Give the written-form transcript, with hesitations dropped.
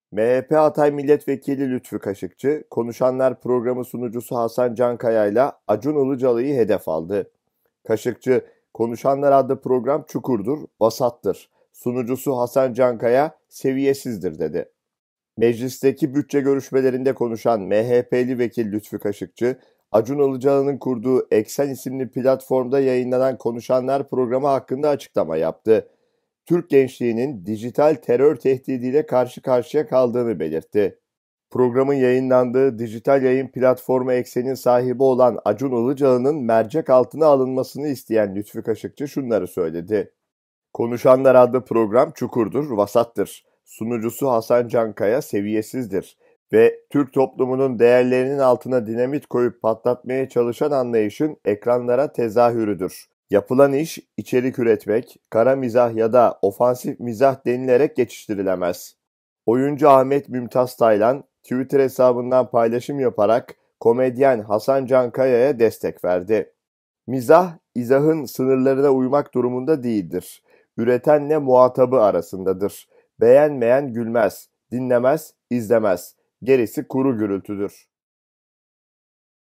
MHP Hatay Milletvekili Lütfü Kaşıkçı, Konuşanlar programı sunucusu Hasan Cankaya ile Acun Ilıcalı'yı hedef aldı. Kaşıkçı, Konuşanlar adlı program çukurdur, vasattır. Sunucusu Hasan Cankaya seviyesizdir dedi. Meclisteki bütçe görüşmelerinde konuşan MHP'li vekil Lütfü Kaşıkçı, Acun Ilıcalı'nın kurduğu Eksen isimli platformda yayınlanan Konuşanlar programı hakkında açıklama yaptı. Türk gençliğinin dijital terör tehdidiyle karşı karşıya kaldığını belirtti. Programın yayınlandığı dijital yayın platformu Eksen'in sahibi olan Acun Ilıcalı'nın mercek altına alınmasını isteyen Lütfü Kaşıkçı şunları söyledi. Konuşanlar adlı program çukurdur, vasattır. Sunucusu Hasan Cankaya seviyesizdir ve Türk toplumunun değerlerinin altına dinamit koyup patlatmaya çalışan anlayışın ekranlara tezahürüdür. Yapılan iş içerik üretmek, kara mizah ya da ofansif mizah denilerek geçiştirilemez. Oyuncu Ahmet Mümtaz Taylan Twitter hesabından paylaşım yaparak komedyen Hasan Cankaya'ya destek verdi. Mizah, izahın sınırlarına uymak durumunda değildir. Üretenle muhatabı arasındadır. Beğenmeyen gülmez, dinlemez, izlemez. Gerisi kuru gürültüdür.